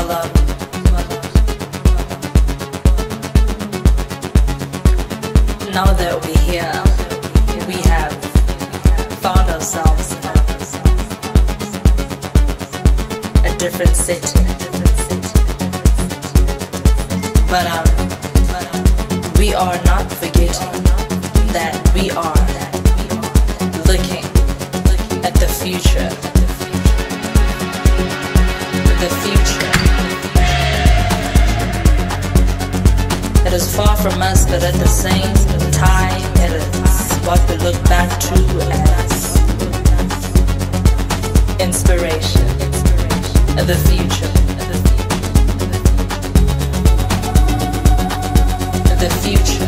Now that we're here, we have found ourselves in a different city. But we are not forgetting that we are looking at the future. The future. It is far from us, but at the same time, it is what we look back to as inspiration. The future. The future.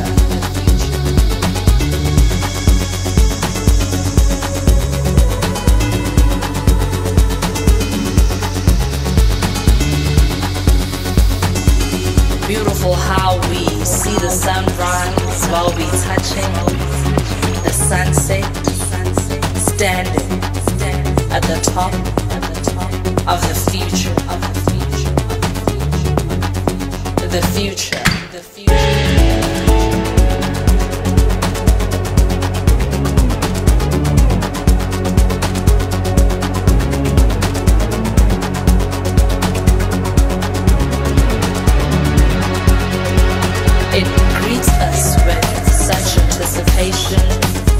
Beautiful how we see the sunrise while we touching the sunset, standing at the top of the future. The future. The future. It greets us with such anticipation,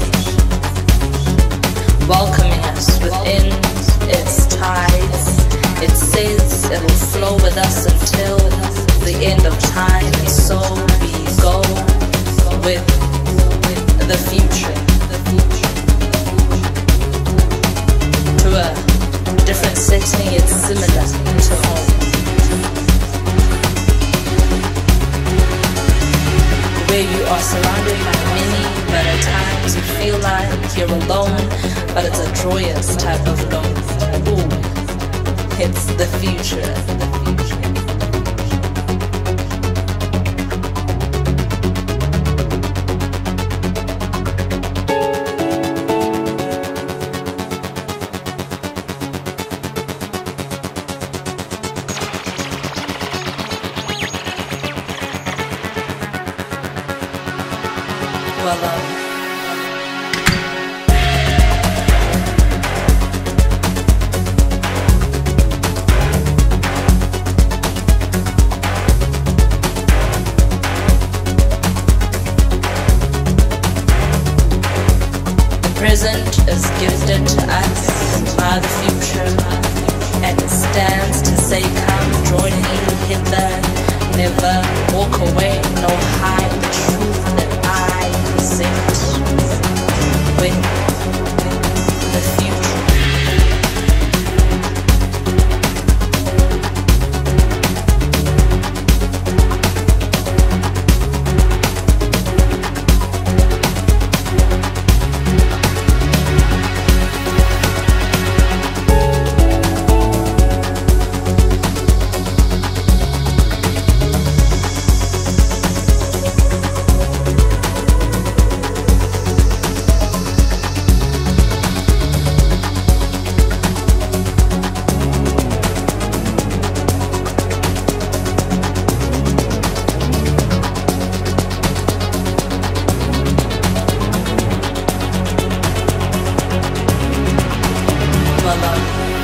welcoming us within its tides. It says it will flow with us until the end of time, and so we go with the future to a different setting. It's similar to home, where you are surrounded by many, but at times you feel like you're alone, but it's a joyous type of love. Ooh, it's the future. Present is gifted to us by the future, and it stands to say, come join me hither, never walk away, no hide the truth that I present with the future. Love.